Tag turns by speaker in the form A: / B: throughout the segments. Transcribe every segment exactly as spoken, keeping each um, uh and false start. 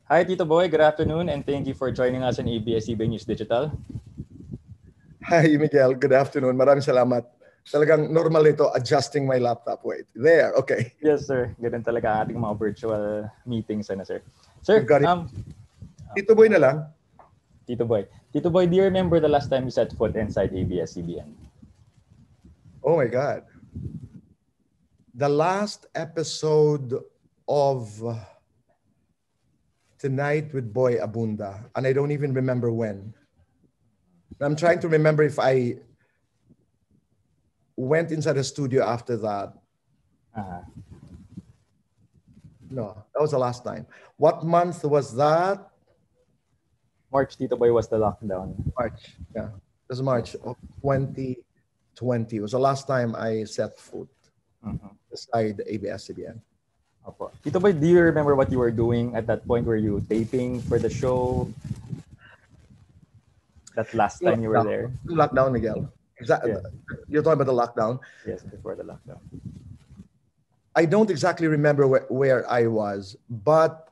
A: Hi, Tito Boy. Good afternoon, and thank you for joining us on A B S C B N News Digital.
B: Hi, Miguel. Good afternoon. Maraming salamat. Talagang normal ito, adjusting my laptop. Wait, there. Okay.
A: Yes, sir. Ganun talaga ang ating mga virtual meetings, ano, sir.
B: We've
A: Sir,
B: got it.
A: um,
B: Tito Boy na lang.
A: Tito Boy. Tito Boy, do you remember the last time you set foot inside A B S C B N?
B: Oh my God. The last episode of Tonight with Boy Abunda, and I don't even remember when. I'm trying to remember if I went inside the studio after that.
A: Uh,
B: No, that was the last time. What month was that?
A: March, Tito Boy, was the lockdown.
B: March. Yeah, it was March of twenty twenty. It was the last time I set foot
A: Mhm.
B: inside A B S C B N.
A: Opo. Tito Boy, do you remember what you were doing at that point? Were you taping for the show? That last time you were there?
B: Lockdown, Miguel. Exactly.
A: Yeah.
B: You're talking about the lockdown.
A: Yes, before the lockdown.
B: I don't exactly remember where, where I was, but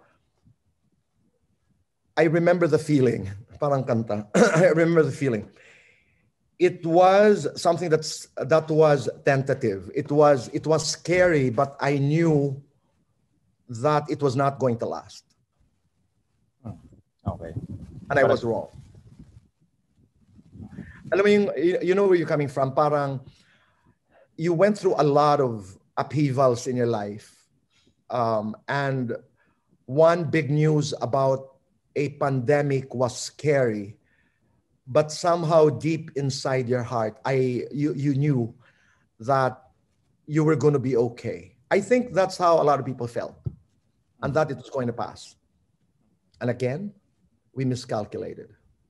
B: I remember the feeling. Parang kanta. I remember the feeling. It was something that's that was tentative. It was it was scary, but I knew that it was not going to last.
A: Hmm. Okay.
B: And I was wrong. Alam mo yung, you know where you're coming from. Parang you went through a lot of upheavals in your life. Um, and one big news about a pandemic was scary. But somehow deep inside your heart, I you, you knew that you were going to be okay. I think that's how a lot of people felt. And that it was going to pass. And again, we miscalculated.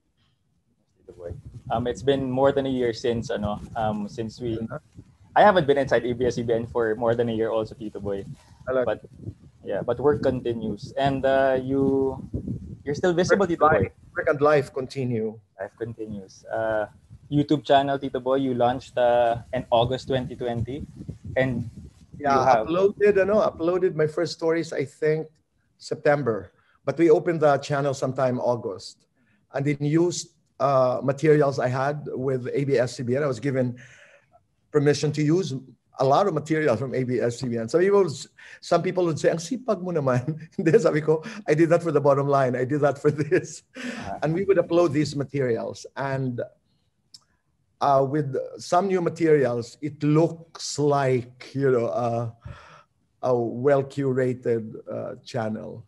A: Um, it's been more than a year since ano, um, since we. I haven't been inside A B S C B N for more than a year, also, Tito Boy. But yeah, but work continues, and uh, you, you're still visible, Tito Boy.
B: Work and life continue.
A: Life continues. Uh, YouTube channel, Tito Boy, you launched uh, in August twenty twenty, and
B: yeah,
A: you have
B: uploaded. I know uploaded my first stories. I think September, but we opened the channel sometime August, and then used uh, materials I had with A B S C B N. I was given permission to use a lot of material from A B S C B N. Some people, some people would say, "Ang sipag mo naman." Hindi, sabi ko, I did that for the bottom line. I did that for this. Uh-huh. And we would upload these materials. And uh, with some new materials, it looks like, you know, uh, a well-curated uh, channel.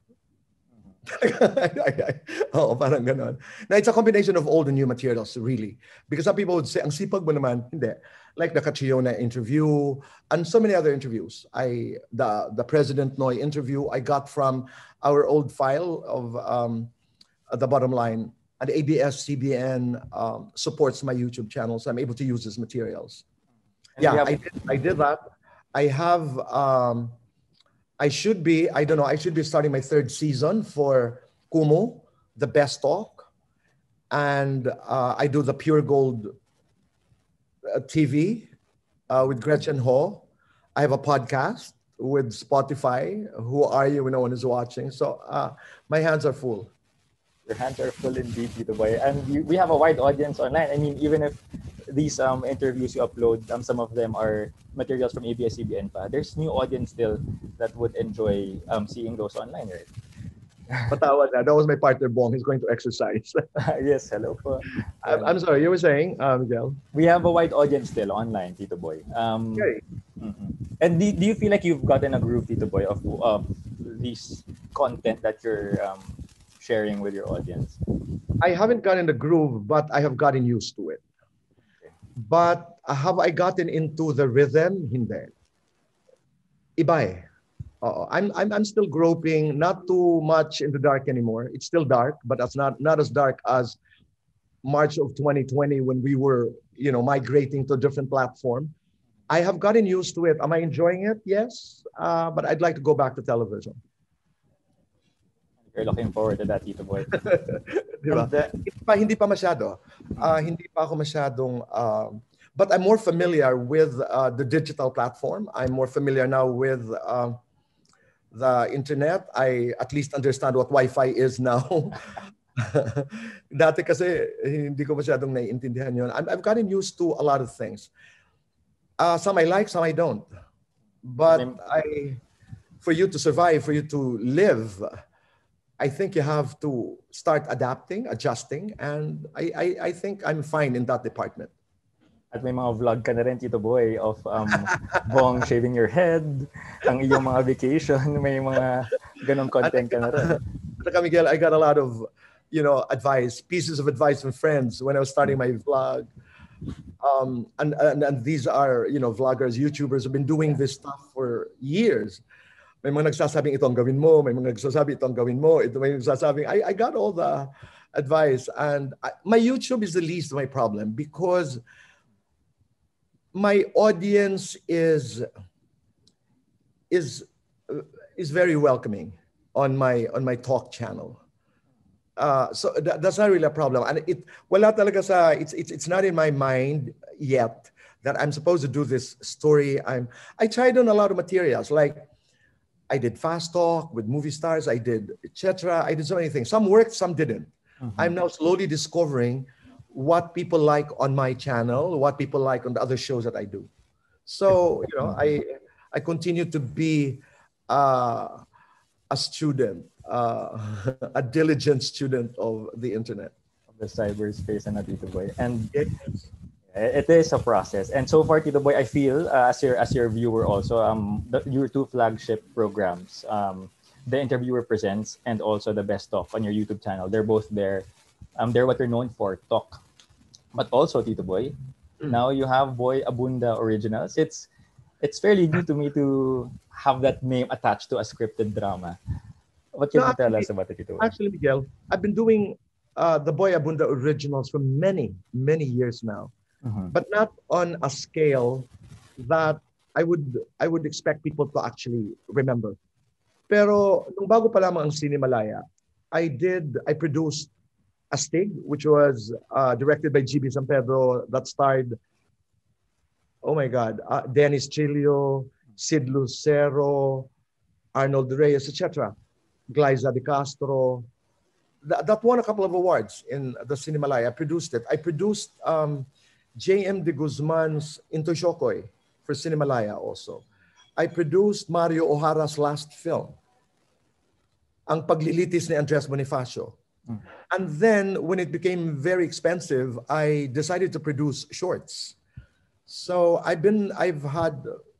B: Oh, parang ganon. Now, it's a combination of old and new materials, really. Because some people would say, ang sipag mo naman. Hindi. Like the Catriona interview and so many other interviews. I the the President Noy interview I got from our old file of um, the bottom line. And A B S C B N um, supports my YouTube channel, so I'm able to use these materials. And yeah, have- I did. I did that. I have. Um, I should be. I don't know. I should be starting my third season for Kumu, the Best Talk, and uh, I do the Pure Gold T V uh, with Gretchen Ho. I have a podcast with Spotify. Who are you when no one is watching? So uh, my hands are full.
A: Your hands are full indeed, Tito Boy. And you, we have a wide audience online. I mean, even if these um, interviews you upload, um, some of them are materials from A B S C B N pa, there's new audience still that would enjoy um, seeing those online, right?
B: Patawad na. That was my partner, Bong. He's going to exercise.
A: Yes, hello po.
B: I'm, I'm sorry, you were saying, uh, Miguel?
A: We have a wide audience still online, Tito Boy. Um, okay. Mm-hmm. And do, do you feel like you've gotten a groove, Tito Boy, of uh, this content that you're um, sharing with your audience?
B: I haven't gotten the groove, but I have gotten used to it. Okay. But have I gotten into the rhythm? Hindi. Iba eh. Uh, I'm, I'm I'm still groping, not too much in the dark anymore. It's still dark, but that's not not as dark as March of twenty twenty when we were, you know, migrating to a different platform. I have gotten used to it. Am I enjoying it? Yes, uh, but I'd like to go back to television.
A: You're looking forward to that, Tito Boy.
B: Diba? The, hindi pa hindi pa masyado. Uh, hindi pa ako masyadong. Uh, but I'm more familiar with uh, the digital platform. I'm more familiar now with. Uh, the internet. I at least understand what Wi-Fi is now. Dati kasi hindi ko masyadong naiintindihan yun. I'm, I've gotten used to a lot of things. Uh, some I like, some I don't. But I, for you to survive, for you to live, I think you have to start adapting, adjusting, and I, I, I think I'm fine in that department.
A: At may mga vlog ka na rin, Tito Boy, of um, Bong shaving your head, ang iyong mga vacation, may mga ganong content ka na rin.
B: Miguel, I got a lot of, you know, advice, pieces of advice from friends when I was starting my vlog. Um, and, and, and these are, you know, vloggers, YouTubers who've been doing this stuff for years. May mga nagsasabing ito ang gawin mo, may mga nagsasabing ito ang gawin mo, ito may nagsasabing, I, I got all the advice. And I, my YouTube is the least of my problem because my audience is, is, is very welcoming on my, on my talk channel. Uh, so that, that's not really a problem. And it, wala talaga sa, it's, it's, it's not in my mind yet that I'm supposed to do this story. I'm, I tried on a lot of materials, like I did Fast Talk with movie stars, I did et cetera. I did so many things. Some worked, some didn't. Mm-hmm. I'm now slowly discovering what people like on my channel, what people like on the other shows that I do. So, you know, I, I continue to be uh, a student. Uh, a diligent student of the internet.
A: Of the cyberspace and Tito Boy. And
B: yes.
A: It is a process. And so far, Tito Boy, I feel, uh, as your as your viewer also, um, the, your two flagship programs, um, The Interviewer Presents and also The Best Talk on your YouTube channel, they're both there. Um, they're what you're known for, talk. But also, Tito Boy, mm. now you have Boy Abunda Originals. It's, it's fairly new to me to have that name attached to a scripted drama. What can no, you tell actually, us about it, Tito?
B: Actually, Miguel, I've been doing uh, the Boy Abunda Originals for many, many years now, mm-hmm. but not on a scale that I would I would expect people to actually remember. Pero nung bago pa lamang ang Cinemalaya, I did I produced Astig, which was uh, directed by G B San Pedro, that starred, oh my God, uh, Dennis Chilio, Sid Lucero, Arnold Reyes, et cetera. Glyza de Castro, that, that won a couple of awards in the Cinemalaya. I produced it. I produced um, J M de Guzman's Into Shokoy for Cinemalaya also. I produced Mario O'Hara's last film, Ang Paglilitis ni Andres Bonifacio. Mm. And then when it became very expensive, I decided to produce shorts. So I've been, I've had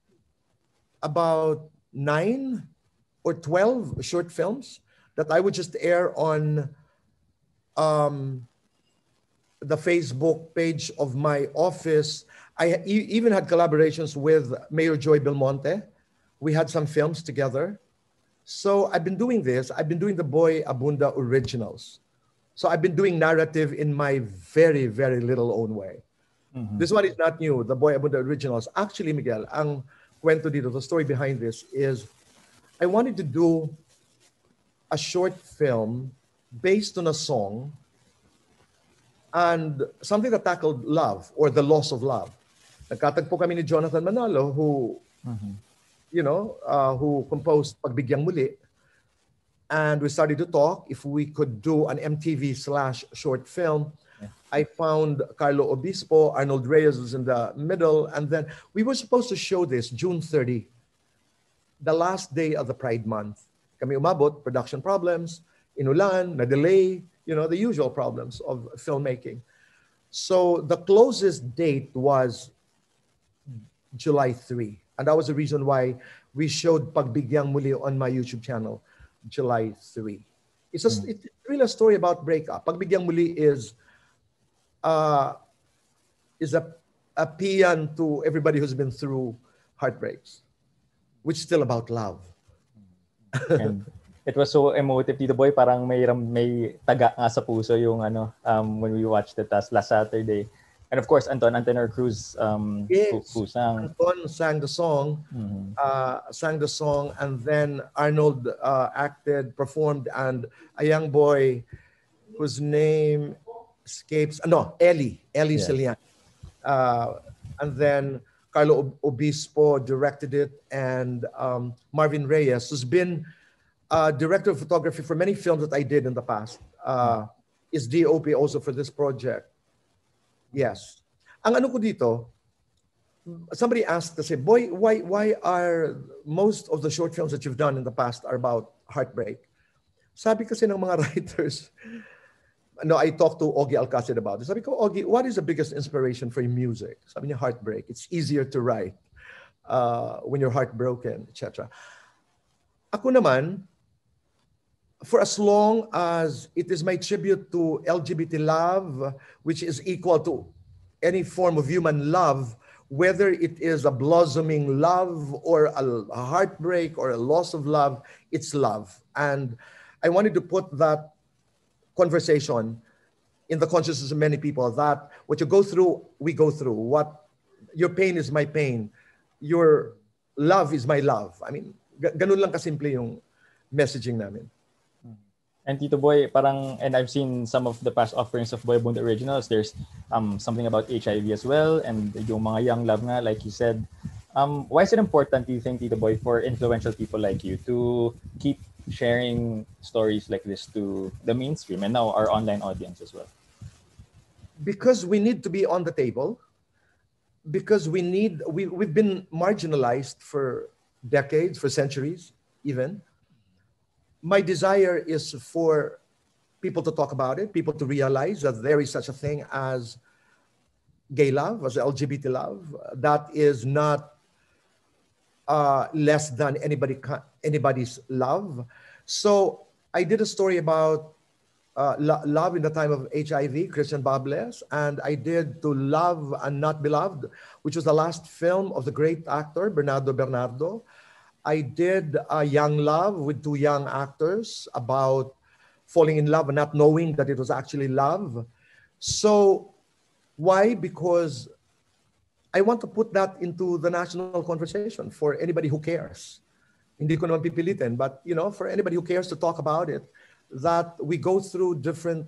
B: about nine or twelve short films that I would just air on um, the Facebook page of my office. I e- even had collaborations with Mayor Joy Belmonte. We had some films together. So I've been doing this. I've been doing the Boy Abunda Originals. So I've been doing narrative in my very, very little own way. Mm-hmm. This one is not new, the Boy Abunda Originals. Actually, Miguel, ang kwento dito, the story behind this is I wanted to do a short film based on a song and something that tackled love or the loss of love. Nagkatagpo kami ni Jonathan Manalo who, mm-hmm. you know, uh, who composed Pagbigyang Muli. And we started to talk if we could do an M T V slash short film. Yeah. I found Carlo Obispo, Arnold Reyes was in the middle. And then we were supposed to show this June thirtieth. The last day of the Pride Month. Kami umabot, production problems, inulan, na-delay, you know, the usual problems of filmmaking. So the closest date was July third. And that was the reason why we showed Pagbigyang Muli on my YouTube channel, July third. It's, a, mm. it's really a story about breakup. Pagbigyang Muli is, uh, is a, a paean to everybody who's been through heartbreaks, which is still about love.
A: And it was so emotive, Tito Boy. Parang may, may taga nga sa puso yung ano, um, when we watched it last, last Saturday. And of course, Anton Antenor Cruz um,
B: yes.
A: who, who sang.
B: Anton sang the song, mm-hmm. uh, sang the song, and then Arnold uh, acted, performed, and a young boy whose name escapes, no, Ellie, Ellie yeah. Celian. Uh, and then Carlo Obispo directed it, and um, Marvin Reyes, who's been uh, director of photography for many films that I did in the past, uh, is D O P also for this project. Yes. Ang ano ko dito, somebody asked, say, boy, why, why are most of the short films that you've done in the past are about heartbreak? Sabi kasi ng mga writers, no, I talked to Ogie Alcacid about this. Sabi ko, Ogie, what is the biggest inspiration for your music? Sabi niya, heartbreak. It's easier to write uh, when you're heartbroken, et cetera. Ako naman, for as long as it is my tribute to L G B T love, which is equal to any form of human love, whether it is a blossoming love or a, a heartbreak or a loss of love, it's love. And I wanted to put that conversation in the consciousness of many people, that what you go through, we go through. What your pain is my pain. Your love is my love. I mean, ganun lang kasimple yung messaging namin.
A: And Tito Boy, parang, and I've seen some of the past offerings of Boy Bunda Originals. There's um something about H I V as well, and yung mga young love nga, like you said. Um, why is it important, do you think, Tito Boy, for influential people like you to keep sharing stories like this to the mainstream and now our online audience as well?
B: Because we need to be on the table. Because we need, we, we've been marginalized for decades, for centuries even. My desire is for people to talk about it, people to realize that there is such a thing as gay love, as L G B T love, that is not uh, less than anybody anybody's love. So I did a story about uh, lo- love in the time of H I V, Christian Bables, and I did To Love and Not Be Loved, which was the last film of the great actor, Bernardo Bernardo. I did a Young Love with two young actors about falling in love and not knowing that it was actually love. So why? Because I want to put that into the national conversation for anybody who cares. Hindi ko naman pipilitin, but you know, for anybody who cares to talk about it, that we go through different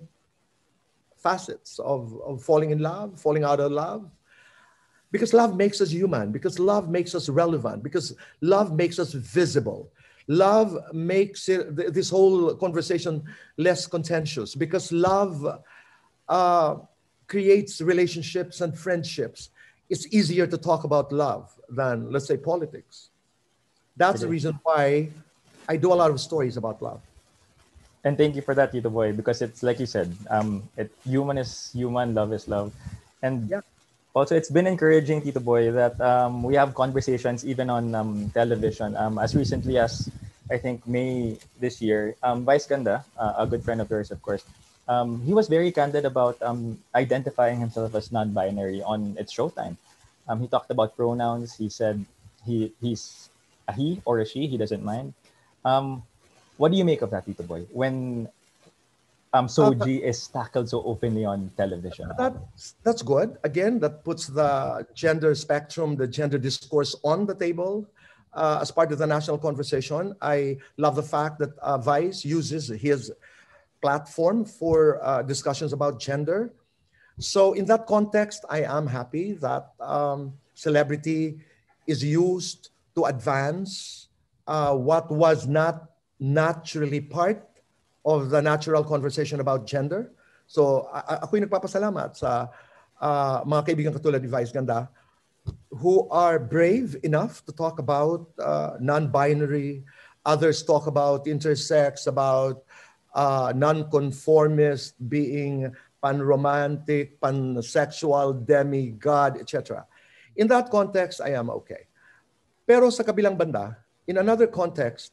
B: facets of, of falling in love, falling out of love. Because love makes us human, because love makes us relevant, because love makes us visible. Love makes it, this whole conversation less contentious, because love uh, creates relationships and friendships. It's easier to talk about love than, let's say, politics. That's the reason why I do a lot of stories about love.
A: And thank you for that, Tito Boy, because it's like you said, um, it, human is human, love is love. And yeah. Also, it's been encouraging, Tito Boy, that um, we have conversations even on um, television. Um, as recently as, I think, May this year, um, Vice Ganda, uh, a good friend of yours, of course, um, he was very candid about um, identifying himself as non-binary on It's Showtime. Um, he talked about pronouns. He said he he's a he or a she. He doesn't mind. Um, what do you make of that, Tito Boy, when Um, Soji uh, is tackled so openly on television?
B: That's, that's good. Again, that puts the gender spectrum, the gender discourse on the table uh, as part of the national conversation. I love the fact that uh, Vice uses his platform for uh, discussions about gender. So in that context, I am happy that um, celebrity is used to advance uh, what was not naturally part of the natural conversation about gender. So a- ako'y nagpapasalamat sa uh, mga kaibigan katulad ni Vice Ganda who are brave enough to talk about uh, non-binary. Others talk about intersex, about uh, non-conformist, being pan-romantic, pan-sexual, demigod, et cetera. In that context, I am okay. Pero sa kabilang banda, in another context,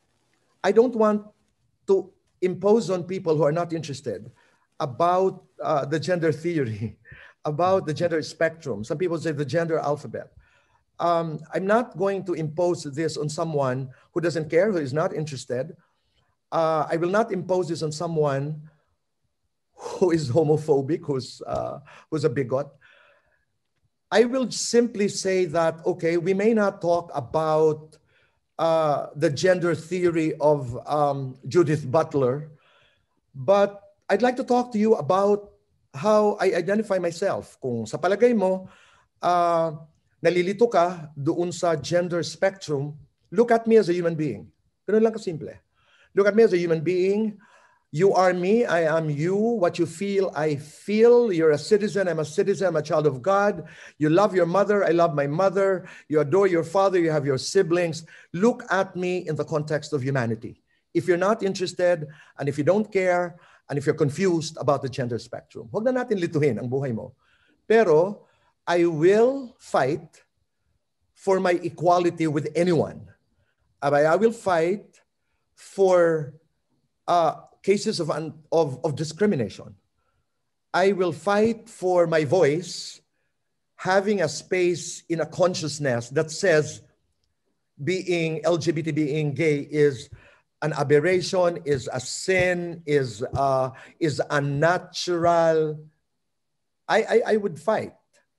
B: I don't want to impose on people who are not interested about uh, the gender theory, about the gender spectrum. Some people say the gender alphabet. Um, I'm not going to impose this on someone who doesn't care, who is not interested. Uh, I will not impose this on someone who is homophobic, who's, uh, who's a bigot. I will simply say that, okay, we may not talk about Uh, the gender theory of um, Judith Butler, but I'd like to talk to you about how I identify myself. Kung sa palagay mo, uh, nalilito ka doon sa gender spectrum, look at me as a human being. Ganun lang kasimple. Look at me as a human being. You are me, I am you. What you feel, I feel. You're a citizen, I'm a citizen, I'm a child of God. You love your mother, I love my mother. You adore your father, you have your siblings. Look at me in the context of humanity. If you're not interested, and if you don't care, and if you're confused about the gender spectrum, huwag na natin lituhin ang buhay mo. Pero, I will fight for my equality with anyone. I will fight for uh, cases of, of, of discrimination. I will fight for my voice having a space in a consciousness that says being L G B T, being gay is an aberration, is a sin, is, uh, is unnatural. I, I, I would fight.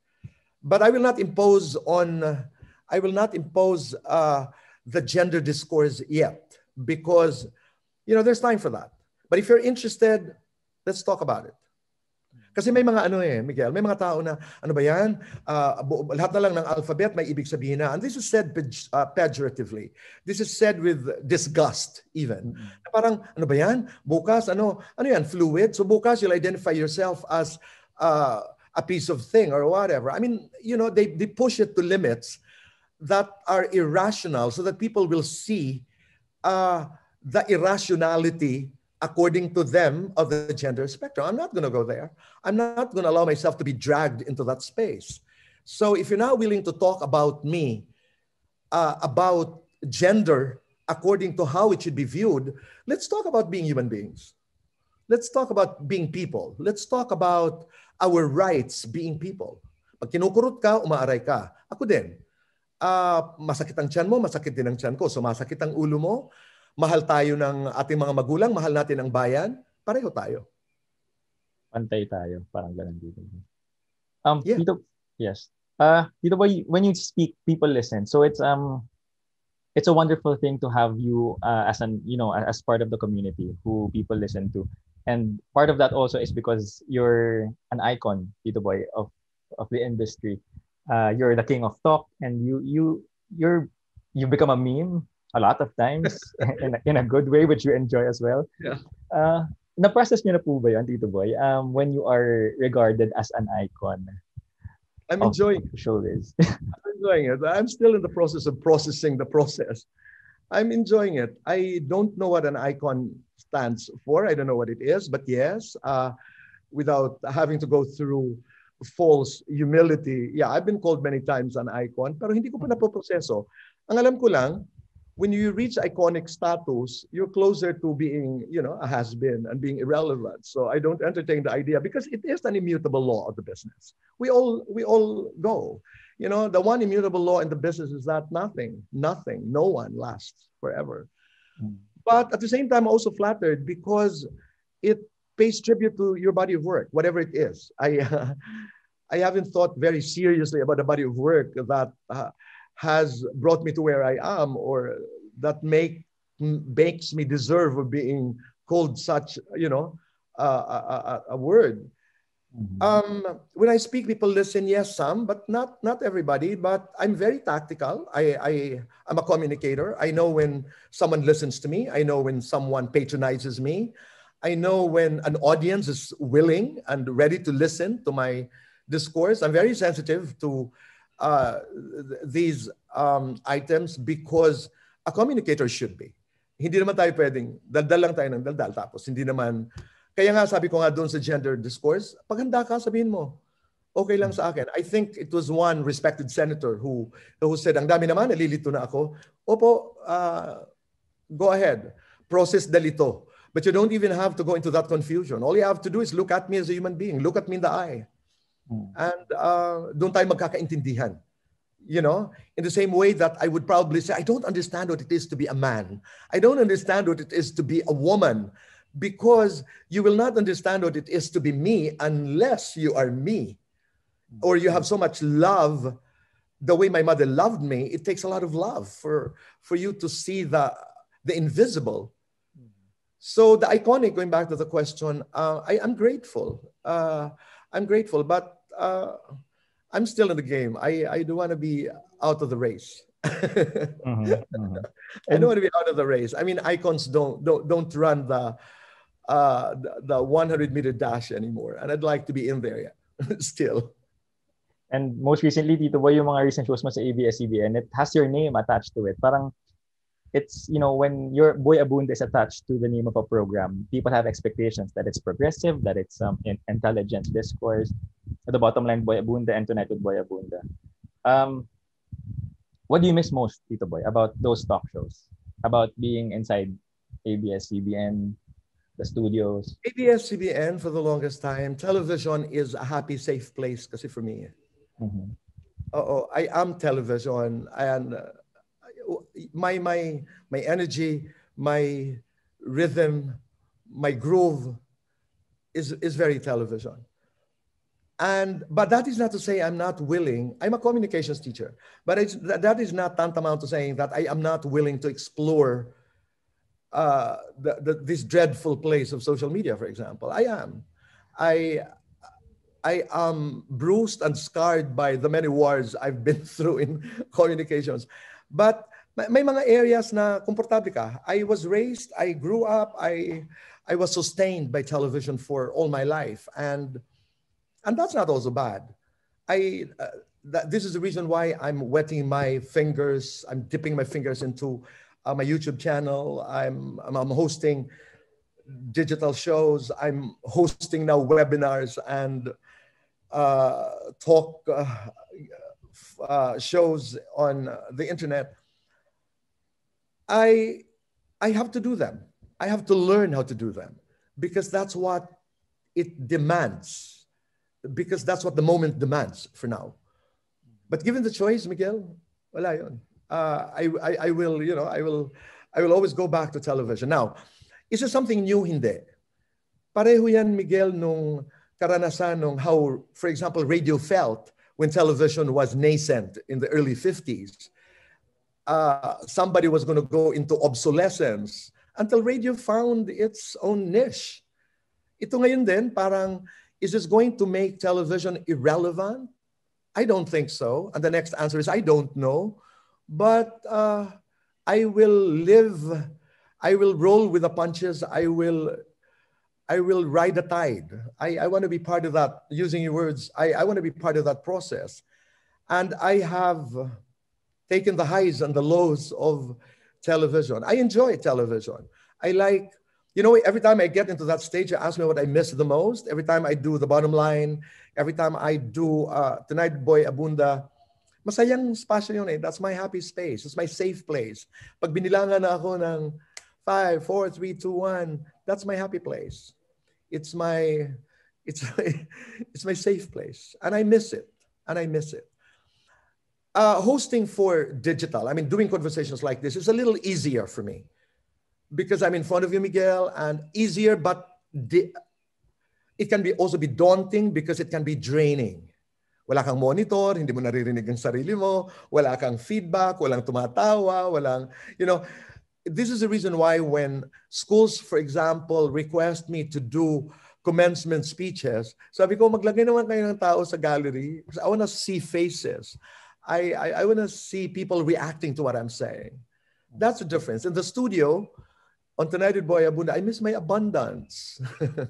B: But I will not impose on, I will not impose uh, the gender discourse yet, because, you know, there's time for that. But if you're interested, let's talk about it. Kasi may mga ano eh, Miguel, may mga tao na, ano ba yan? Uh, lahat na lang ng alphabet may ibig sabihin na. And this is said uh, pejoratively. This is said with disgust even. Mm-hmm. Parang, ano ba yan? Bukas, ano, ano yan? Fluid? So bukas you'll identify yourself as uh, a piece of thing or whatever. I mean, you know, they, they push it to limits that are irrational so that people will see uh, the irrationality according to them of the gender spectrum. I'm not going to go there. I'm not going to allow myself to be dragged into that space. So if you're not willing to talk about me, uh, about gender according to how it should be viewed, let's talk about being human beings. Let's talk about being people. Let's talk about our rights being people. Pag kinukurot ka, umaaray ka. Ako din. Uh, masakit ang tiyan mo, masakit din ang tiyan ko. So masakit ang ulo mo, mahal tayo ng ating mga magulang, mahal natin ang bayan, pareho tayo.
A: Pantay tayo, parang ganun dito. Um,
B: yeah.
A: Tito, yes. Uh, Tito Boy, when you speak, people listen. So it's um, it's a wonderful thing to have you uh, as an, you know, as part of the community who people listen to. And part of that also is because you're an icon, Tito Boy, of of the industry. Uh, you're the king of talk, and you you you're you become a meme a lot of times in, a, in a good way, which you enjoy as well.
B: Yeah.
A: Uh, na-process niyo na po ba yun, Tito Boy, um, when you are regarded as an icon?
B: I'm enjoying
A: showbiz.
B: I'm enjoying it. I'm still in the process of processing the process. I'm enjoying it. I don't know what an icon stands for. I don't know what it is, but yes, uh, without having to go through false humility. Yeah, I've been called many times an icon, pero hindi ko pa napoproseso. Ang alam ko lang, when you reach iconic status, you're closer to being, you know, a has-been and being irrelevant. So I don't entertain the idea because it is an immutable law of the business. We all, we all go. You know, the one immutable law in the business is that nothing, nothing, no one lasts forever. Mm. But at the same time, I'm also flattered because it pays tribute to your body of work, whatever it is. I, uh, I haven't thought very seriously about a body of work that uh, has brought me to where I am, or that make makes me deserve of being called such, you know, uh, a, a, a word. Mm-hmm. Um, when I speak, people listen. Yes, some, but not not everybody. But I'm very tactical. I I am a communicator. I know when someone listens to me. I know when someone patronizes me. I know when an audience is willing and ready to listen to my discourse. I'm very sensitive to Uh, these um, items because a communicator should be. Hindi naman tayo pwedeng, daldal lang tayo ng daldal. Tapos hindi naman, kaya nga sabi ko nga doon sa gender discourse, pag handa ka, sabihin mo, okay lang sa akin. I think it was one respected senator who, who said, ang dami naman, nalilito na ako. Opo, uh, go ahead. Process dalito. But you don't even have to go into that confusion. All you have to do is look at me as a human being. Look at me in the eye. And uh, doon tayo magkakaintindihan. You know, in the same way that I would probably say, I don't understand what it is to be a man. I don't understand what it is to be a woman, because you will not understand what it is to be me unless you are me, or you have so much love the way my mother loved me. It takes a lot of love for, for you to see the, the invisible. So the iconic, going back to the question, uh, I am grateful. Uh, I'm grateful, but uh, I'm still in the game. I, I don't want to be out of the race.
A: Mm-hmm, mm-hmm.
B: I don't want to be out of the race. I mean, icons don't don't don't run the uh, the, the one hundred meter dash anymore, and I'd like to be in there, yeah, still.
A: And most recently, Tito Boy, yung mga recent shows mo sa A B S C B N, it has your name attached to it. Parang it's, you know, when your Boy Abunda is attached to the name of a program, people have expectations that it's progressive, that it's um, in, intelligent discourse. At the bottom line, Boy Abunda, and Tonight with Boy Abunda. Um, what do you miss most, Tito Boy, about those talk shows? About being inside A B S C B N, the studios?
B: A B S C B N, for the longest time, television is a happy, safe place kasi for me.
A: Mm-hmm.
B: Oh, I am television, and uh, my my my energy, my rhythm, my groove is is very television. And but that is not to say I'm not willing. I'm a communications teacher, but it's, that, that is not tantamount to saying that I am not willing to explore uh, the, the, this dreadful place of social media. For example, I am. I I am bruised and scarred by the many wars I've been through in communications. But may mga areas na komportable ka. I was raised, I grew up, I I was sustained by television for all my life, and and that's not also bad. I uh, that, this is the reason why I'm wetting my fingers. I'm dipping my fingers into uh, my YouTube channel. I'm, I'm I'm hosting digital shows. I'm hosting now webinars and uh, talk uh, uh, shows on the internet. I I have to do them. I have to learn how to do them because that's what it demands. Because that's what the moment demands for now. But given the choice, Miguel, wala yun. Uh, I, I I will you know I will I will always go back to television. Now, is there something new? Hindi. Pareho yan, Miguel, nung karanasan nung how, for example, radio felt when television was nascent in the early fifties. Uh, somebody was going to go into obsolescence until radio found its own niche. Ito ngayon din, parang, is this going to make television irrelevant? I don't think so. And the next answer is, I don't know. But uh, I will live, I will roll with the punches. I will I will ride the tide. I, I want to be part of that, using your words, I, I want to be part of that process. And I have taken the highs and the lows of television. I enjoy television. I like, you know, every time I get into that stage, you ask me what I miss the most. Every time I do the bottom line, every time I do uh, Tonight Boy Abunda, masayang spasyo yun eh. That's my happy space. It's my safe place. Pag binilangan na ako ng five, four, three, two, one, that's my happy place. It's my, it's my, it's my safe place. And I miss it. And I miss it. Uh, hosting for digital, I mean, doing conversations like this is a little easier for me because I'm in front of you, Miguel, and easier, but di- it can be also be daunting because it can be draining. Wala kang monitor, hindi mo naririnig ang sarili mo, wala kang feedback, walang tumatawa, walang, you know, this is the reason why when schools, for example, request me to do commencement speeches, sabi ko, maglagay naman kayo ng tao sa gallery because I want to see faces. I, I, I want to see people reacting to what I'm saying. That's the difference. In the studio, on Tonight with Boy Abunda, I miss my abundance.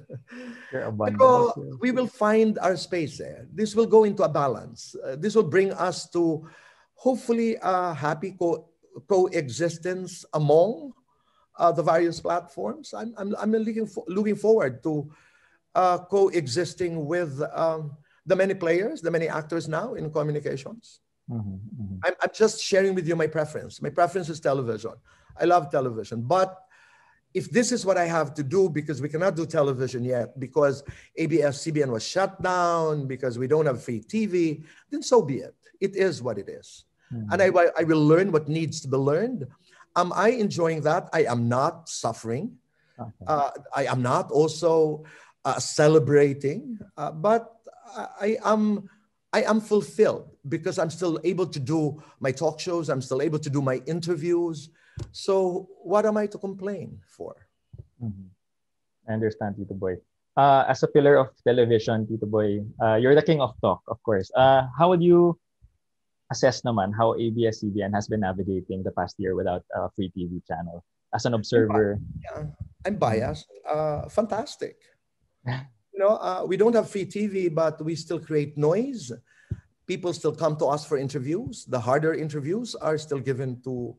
A: Your abundance.
B: Pero we will find our space there. This will go into a balance. Uh, this will bring us to hopefully a happy co- coexistence among uh, the various platforms. I'm, I'm, I'm looking, for, looking forward to uh, coexisting with um, the many players, the many actors now in communications.
A: Mm-hmm, mm-hmm.
B: I'm, I'm just sharing with you my preference. My preference is television. I love television. But if this is what I have to do, because we cannot do television yet, because A B S C B N was shut down, because we don't have free T V, then so be it. It is what it is. Mm-hmm. And I, I will learn what needs to be learned. Am I enjoying that? I am not suffering. Okay. Uh, I am not also uh, celebrating, uh, but I am... I am fulfilled because I'm still able to do my talk shows. I'm still able to do my interviews. So what am I to complain for?
A: Mm-hmm. I understand, Tito Boy. Uh, as a pillar of television, Tito Boy, uh, you're the king of talk, of course. Uh, how would you assess naman how A B S C B N has been navigating the past year without a free T V channel? As an
B: I'm, bi-
A: observer.
B: yeah, I'm
A: Mm.
B: biased. Uh, fantastic. You know, uh, we don't have free T V, but we still create noise. People still come to us for interviews. The harder interviews are still given to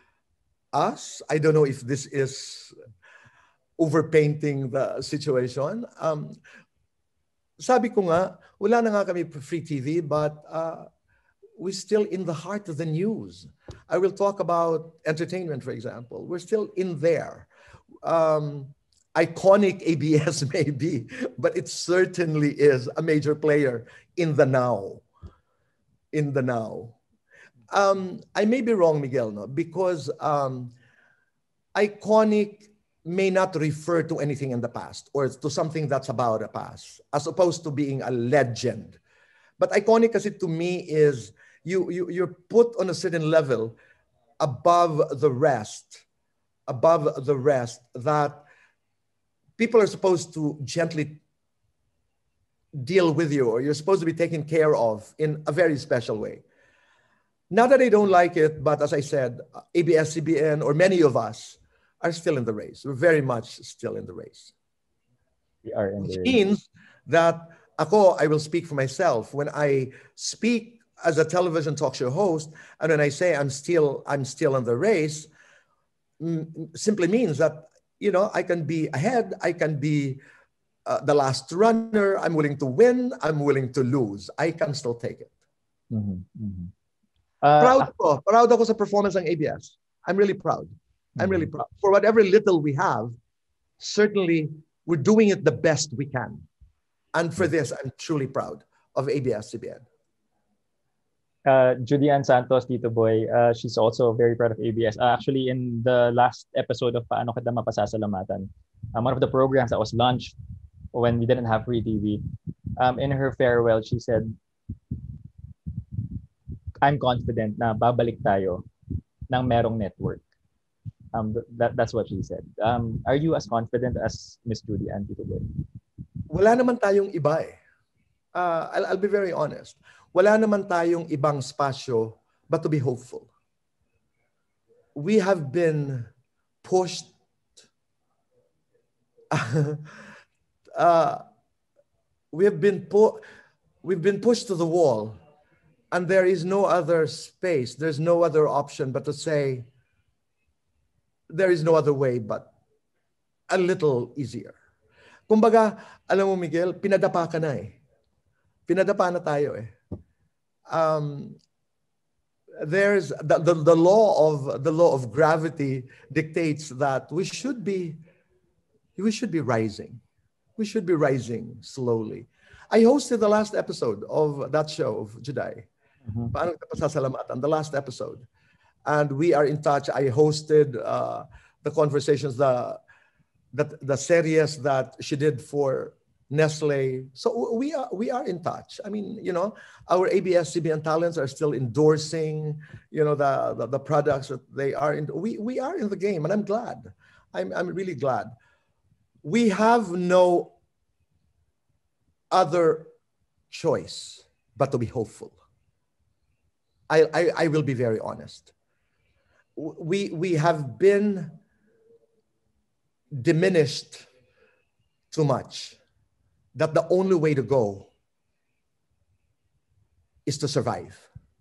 B: us. I don't know if this is overpainting the situation. Um, sabi ko nga, wala na nga kami free T V, but uh, we're still in the heart of the news. I will talk about entertainment, for example. We're still in there. Um, iconic A B S maybe, but it certainly is a major player in the now. In the now. Um, I may be wrong, Miguel, no? Because um, iconic may not refer to anything in the past or to something that's about the past, as opposed to being a legend. But iconic, as it to me, is you, you you're put on a certain level above the rest, above the rest that people are supposed to gently deal with you, or you're supposed to be taken care of in a very special way. Not that I don't like it, but as I said, A B S C B N or many of us are still in the race. We're very much still in the race.
A: We are in the
B: Which
A: race.
B: means that ako, I will speak for myself. When I speak as a television talk show host, and when I say I'm still I'm still in the race, mm, simply means that you know I can be ahead, I can be uh, the last runner. I'm willing to win, I'm willing to lose. I can still take it.
A: Mm-hmm. Mm-hmm. Uh,
B: Proud
A: ah,
B: ko. Proud ako sa performance ng A B S. I'm really proud. I'm really
A: mhm.
B: proud. For whatever little we have, certainly we're doing it the best we can. And for this, I'm truly proud of A B S C B N.
A: Uh, Julian Santos, Tito Boy, uh, she's also very proud of A B S. Uh, actually, in the last episode of Paano Kita Mapasasalamatan, um, one of the programs that was launched when we didn't have free T V, um, in her farewell, she said, I'm confident na babalik tayo ng merong network. Um, th- that, that's what she said. Um, are you as confident as Miss Judy and Tito Boy?
B: Wala naman tayong iba eh. Uh, I'll, I'll be very honest. Wala naman tayong ibang spasyo but to be hopeful. We have been pushed uh, we have been pu- we've been pushed to the wall, and there is no other space, there's no other option but to say there is no other way but a little easier. Kumbaga, alam mo Miguel, pinadapa ka na eh. Pinadapa na tayo eh. Um, there's the, the, the law of the law of gravity dictates that we should be we should be rising. We should be rising slowly. I hosted the last episode of that show of Juday.
A: Mhm.
B: Paano Kita Pasasalamatan, the last episode. And we are in touch. I hosted uh, the conversations, the, the, the series that she did for Nestle. So we are we are in touch. I mean, you know, our A B S C B N talents are still endorsing, you know, the, the, the products that they are in. We, we are in the game, and I'm glad. I'm, I'm really glad. We have no other choice but to be hopeful. I, I, I will be very honest. We, we have been diminished too much that the only way to go is to survive.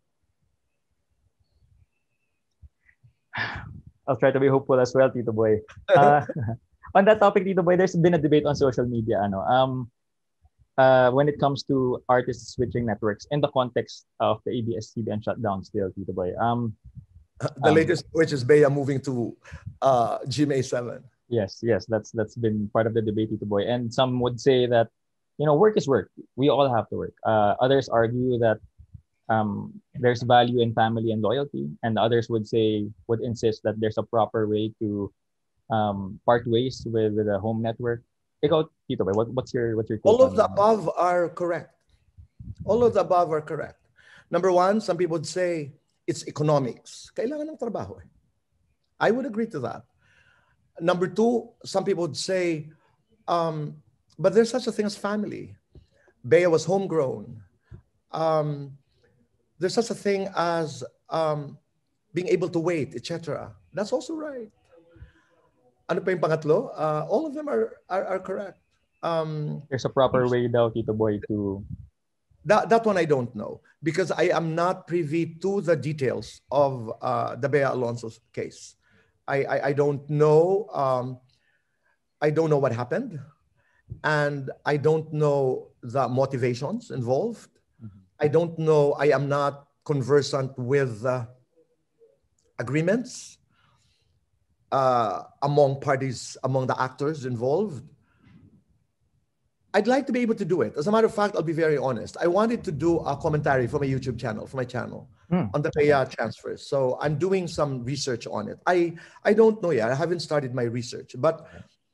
A: I'll try to be hopeful as well, Tito Boy. Uh, on that topic, Tito Boy, there's been a debate on social media. Ano, um, uh, when it comes to artists switching networks in the context of the A B S C B N shutdown still, Tito Boy. Um,
B: The
A: um,
B: latest, which is Bea moving to uh, G M A seven.
A: yes, yes, that's that's been part of the debate, Tito Boy. And some would say that, you know, work is work. We all have to work. Uh, others argue that um, there's value in family and loyalty, and others would say would insist that there's a proper way to um, part ways with, with a home network. Ikaw, Tito Boy, what, what's your what's your take
B: All
A: on
B: of the
A: that?
B: above are correct. All of the above are correct. Number one, some people would say it's economics. Kailangan ng trabaho eh. I would agree to that. Number two, some people would say um, But there's such a thing as family. Bea was homegrown. Um, there's such a thing as um, being able to wait, et cetera. That's also right. Ano pa yung pangatlo? Uh, all of them are are, are correct. Um,
A: There's a proper way daw, Tito Boy, to...
B: That, that one I don't know because I am not privy to the details of uh, the Bea Alonso's case. I, I, I don't know. Um, I don't know what happened, and I don't know the motivations involved.
A: Mhm.
B: I don't know. I am not conversant with uh, agreements uh, among parties, among the actors involved. I'd like to be able to do it. As a matter of fact, I'll be very honest. I wanted to do a commentary for my YouTube channel, for my channel,
A: Mm.
B: on the Bea transfers. So I'm doing some research on it. I, I don't know yet. I haven't started my research. But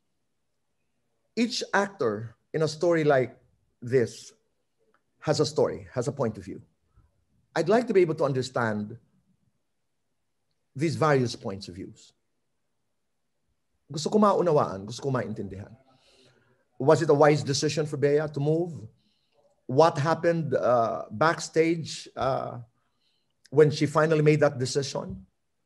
B: each actor in a story like this has a story, has a point of view. I'd like to be able to understand these various points of views. Gusto ko maunawaan, gusto ko maintindihan. Was it a wise decision for Bea to move? What happened uh, backstage uh, when she finally made that decision?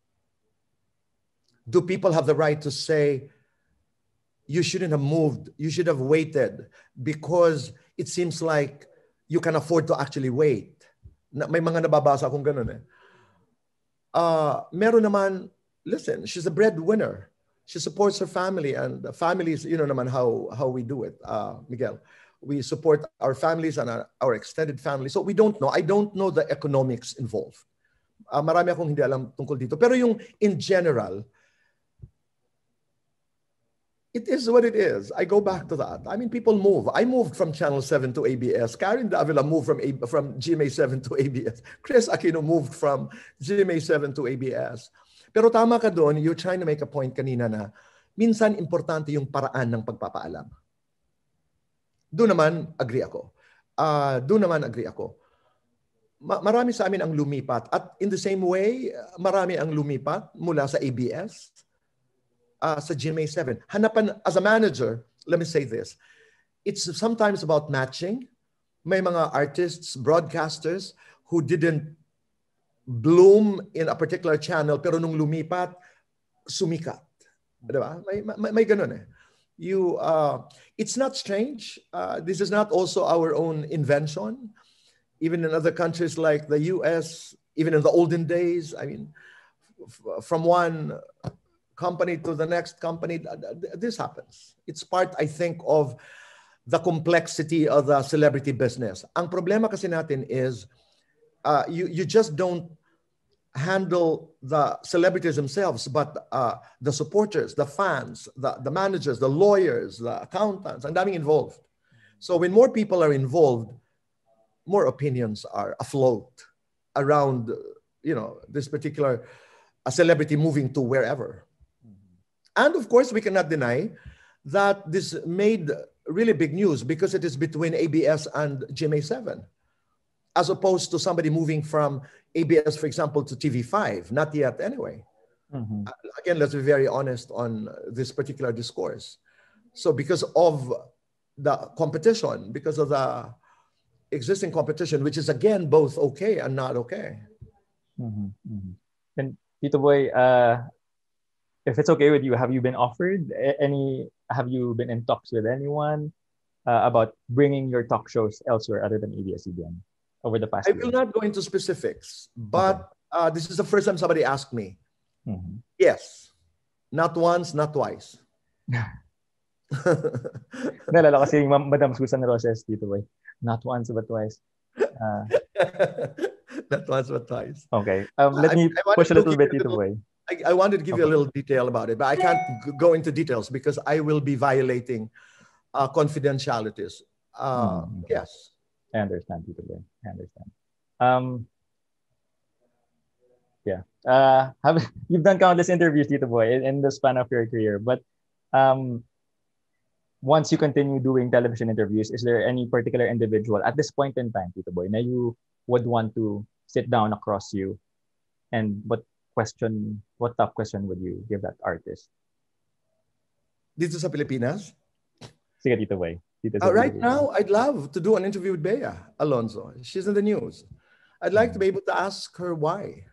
B: Do people have the right to say, you shouldn't have moved, you should have waited because it seems like you can afford to actually wait? Na, may mga nababasa akong ganun eh. Uh, meron naman, listen, she's a breadwinner. She supports her family, and the families, you know naman how, how we do it, uh, Miguel. We support our families and our, our extended family. So we don't know. I don't know the economics involved. Uh, marami akong hindi alam tungkol dito. Pero yung in general, it is what it is. I go back to that. I mean, people move. I moved from Channel seven to A B S. Karen Davila moved from, A- from G M A seven to A B S. Chris Aquino moved from G M A seven to A B S. Pero tama ka doon, you're trying to make a point kanina na minsan importante yung paraan ng pagpapaalam. Doon naman, agree ako. Uh, doon naman, agree ako. Ma- marami sa amin ang lumipat. At in the same way, marami ang lumipat mula sa A B S uh, sa G M A seven. Hanapan, as a manager, let me say this. It's sometimes about matching. May mga artists, broadcasters who didn't bloom in a particular channel pero nung lumipat, sumikat. Diba? May, may, may ganun eh. You, uh, it's not strange. Uh, this is not also our own invention. Even in other countries like the U S, even in the olden days, I mean, f- from one company to the next company, this happens. It's part, I think, of the complexity of the celebrity business. Ang problema kasi natin is uh, you, you just don't handle the celebrities themselves, but uh, the supporters, the fans, the, the managers, the lawyers, the accountants, ang daming involved. So when more people are involved, more opinions are afloat around, you know, this particular a celebrity moving to wherever. And of course, we cannot deny that this made really big news because it is between A B S and G M A seven, as opposed to somebody moving from A B S, for example, to T V five. Not yet, anyway.
A: Mm-hmm.
B: Again, let's be very honest on this particular discourse. So because of the competition, because of the existing competition, which is again both okay and not okay.
A: Mm-hmm. Mm-hmm. And Tito Boy, uh, if it's okay with you, have you been offered any? Have you been in talks with anyone uh, about bringing your talk shows elsewhere other than A B S C B N over the past
B: I
A: year?
B: will not go into specifics, but okay. uh, this is the first time somebody asked me.
A: Mm-hmm.
B: Yes, not once, not twice.
A: Nalala kasi yung Madam Susan Roses, Tito Boy. Not once but twice. Uh,
B: not once but twice.
A: Okay. Um, let
B: I,
A: me
B: I
A: push a little bit,
B: a
A: Tito
B: little,
A: Boy.
B: I, I wanted to give okay. you a little detail about it, but I can't go into details because I will be violating uh, confidentialities. Uh, mm-hmm. Yes.
A: I understand, Tito Boy. I understand. Um, yeah. Uh, have, you've done countless interviews, Tito Boy, in, in the span of your career, but um, once you continue doing television interviews, is there any particular individual at this point in time, Tito Boy, na you would want to sit down across you? And what question, what top question would you give that artist?
B: Dito sa Pilipinas?
A: Sige, Tito Boy. Tita
B: Uh, right
A: Sophie.
B: now, I'd love to do an interview with Bea Alonzo. She's in the news. I'd like to be able to ask her why.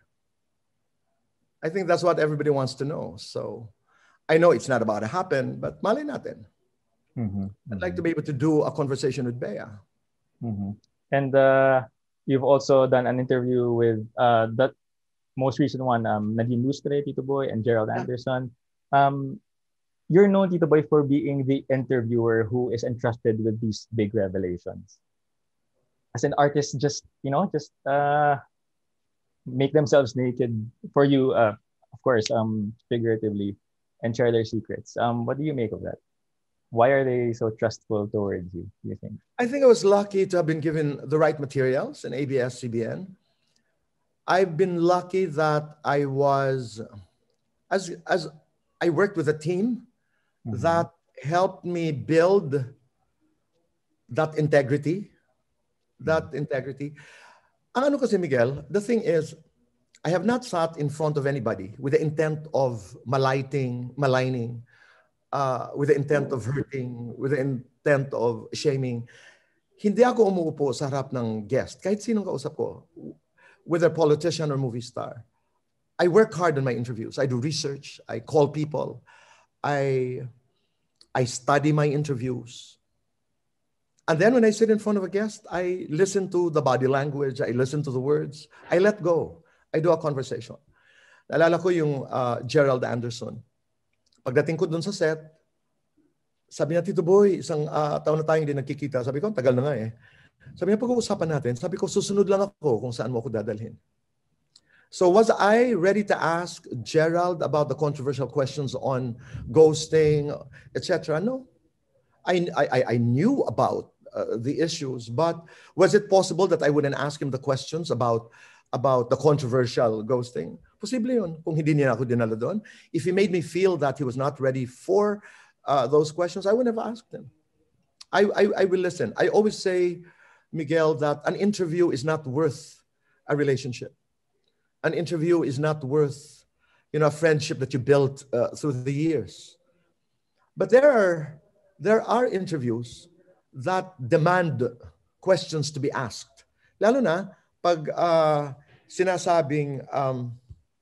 B: I think that's what everybody wants to know. So I know it's not about to happen, but malay natin.
A: Mm-hmm.
B: I'd like to be able to do a conversation with Bea.
A: Mm-hmm. And uh, you've also done an interview with uh, that most recent one, um, Nadine Lustre, Tito Boy, and Gerald
B: Yeah.
A: Anderson. Um, you're known, Tito Boy, for being the interviewer who is entrusted with these big revelations. As an artist, just, you know, just uh, make themselves naked for you, uh, of course, um, figuratively, and share their secrets. Um, what do you make of that? Why are they so trustful towards you, do you think?
B: I think I was lucky to have been given the right materials in A B S C B N. I've been lucky that I was, as, as I worked with a team
A: Mm-hmm.
B: that helped me build that integrity, that integrity. Ang ano kasi, Miguel, the thing is, I have not sat in front of anybody with the intent of maligning, maligning, uh, with the intent of hurting, with the intent of shaming. Hindi ako umuupo sa harap ng guest, kahit sinong kausap ko, whether politician or movie star. I work hard on my interviews. I do research. I call people. I, I study my interviews. And then when I sit in front of a guest, I listen to the body language. I listen to the words. I let go. I do a conversation. Naalala ko yung uh, Gerald Anderson. Pagdating ko dun sa set, sabi niya, Tito Boy, isang uh, taon na tayong hindi nagkikita. Sabi ko, tagal na nga eh. Sabi niya, pag-uusapan natin. Sabi ko, susunod lang ako kung saan mo ako dadalhin. So was I ready to ask Gerald about the controversial questions on ghosting, et cetera? No. I, I, I knew about uh, the issues, but was it possible that I wouldn't ask him the questions about, about the controversial ghosting? Posible yun, kung hindi niya ako dinala doon. If he made me feel that he was not ready for uh, those questions, I wouldn't have asked him. I, I, I will listen. I always say, Miguel, that an interview is not worth a relationship. An interview is not worth, you know, a friendship that you built uh, through the years. But there are, there are interviews that demand questions to be asked. Lalo na pag uh, sinasabing, um,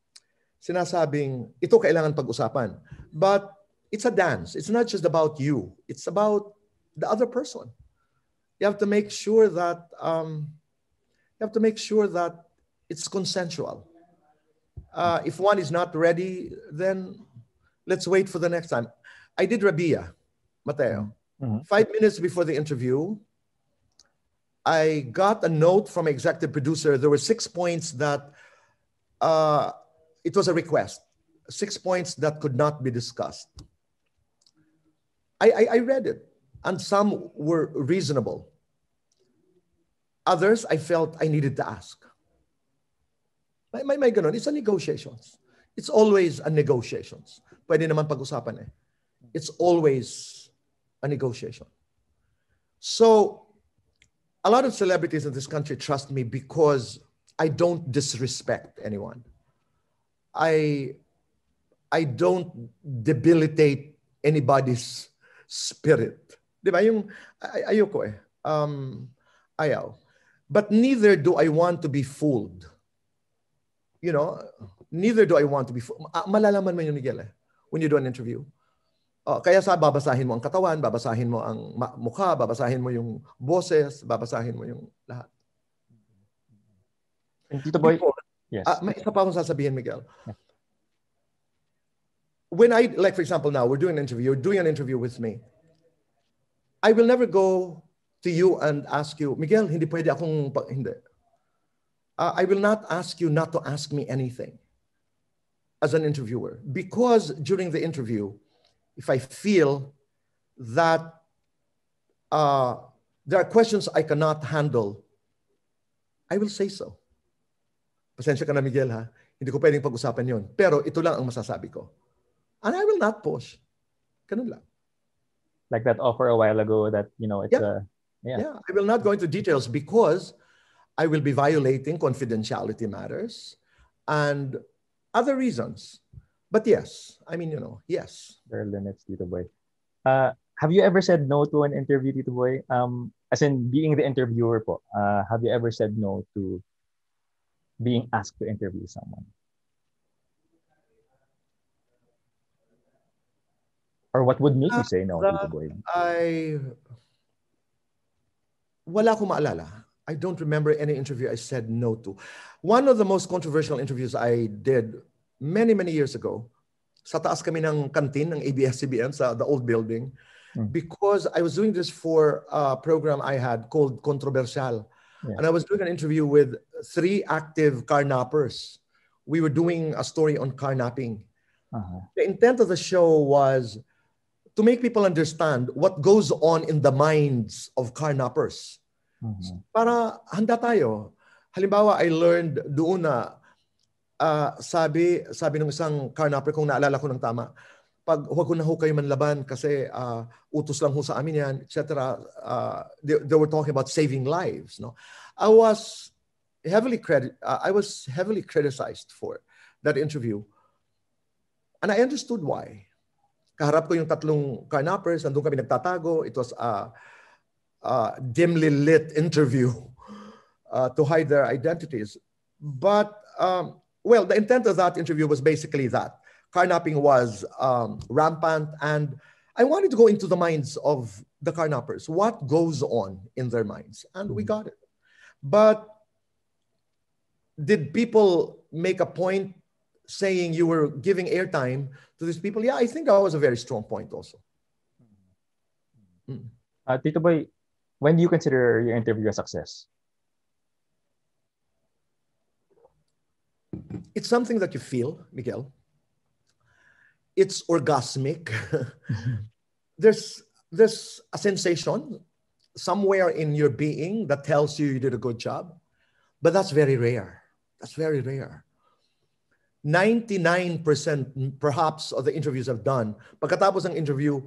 B: sinasabing, ito kailangan pag-usapan. But it's a dance. It's not just about you. It's about the other person. You have to make sure that, um, you have to make sure that it's consensual. Uh, if one is not ready, then let's wait for the next time. I did Rabia, Mateo.
A: Mm-hmm.
B: Five minutes before the interview, I got a note from executive producer. There were six points that, uh, it was a request. Six points that could not be discussed. I, I, I read it, and some were reasonable. Others, I felt I needed to ask. May, may, may ganun. It's a negotiations. It's always a negotiations. Pwede naman pag-usapan eh. It's always a negotiation. So, a lot of celebrities in this country trust me because I don't disrespect anyone. I, I don't debilitate anybody's spirit. Di ba? Yung, ay, ayoko eh. Um, ayaw. But neither do I want to be fooled. You know, neither do I want to be fooled. Malalaman mo yun, Miguel, eh, when you do an interview. Uh, kaya sa babasahin mo ang katawan, babasahin mo ang mukha, babasahin mo yung boses, babasahin mo yung lahat.
A: And Tito Boy,
B: Before,
A: yes.
B: Uh, may isa pa akong sasabihin, Miguel. Yeah. When I, like for example now, we're doing an interview, you're doing an interview with me. I will never go to you and ask you, Miguel, hindi pwede akong, hindi. Uh, I will not ask you not to ask me anything as an interviewer. Because during the interview, if I feel that uh, there are questions I cannot handle, I will say so. Pasensya ka na, Miguel, ha? Hindi ko pwedeng pag-usapan yun. Pero ito lang ang masasabi ko. And I will not push. Ganun lang.
A: Like that offer a while ago that, you know, it's
B: yeah.
A: a... Yeah.
B: yeah, I will not go into details because I will be violating confidentiality matters and other reasons. But yes, I mean, you know, yes.
A: There are limits, Tito Boy. Uh, have you ever said no to an interview, Tito Boy? Um, as in being the interviewer po. Uh, have you ever said no to being asked to interview someone? Or what would make you say no, Tito
B: That
A: Boy?
B: I wala akong maalala. I don't remember any interview I said no to. One of the most controversial interviews I did many, many years ago, sa taas kami ng canteen ng A B S C B N sa the old building,
A: Mm.
B: because I was doing this for a program I had called Controversial.
A: Yeah.
B: And I was doing an interview with three active carnappers. We were doing a story on carnapping.
A: Uh-huh.
B: The intent of the show was to make people understand what goes on in the minds of carnappers.
A: Mhm.
B: Para handa tayo. Halimbawa, I learned doon na uh, sabi sabi ng isang carnapper, kung naalala ko ng tama, pag huwag ko na ho kayo manlaban kasi uh, utos lang ho sa amin yan, et cetera. Uh, they, they were talking about saving lives. No, I was heavily credit. Uh, I was heavily criticized for that interview, and I understood why. Kaharap ko yung tatlong carnappers, andun kami nagtatago. It was a, a dimly lit interview uh, to hide their identities. But um, well, the intent of that interview was basically that. Carnapping was um, rampant, and I wanted to go into the minds of the carnappers. What goes on in their minds? And we got it. But did people make a point saying you were giving airtime to these people? Yeah, I think that was a very strong point also.
A: Mm. Uh, Tito Boy, when do you consider your interview a success?
B: It's something that you feel, Miguel. It's orgasmic. there's there's a sensation somewhere in your being that tells you you did a good job, but that's very rare. That's very rare. ninety-nine percent perhaps of the interviews I've done, pagkatapos ng interview,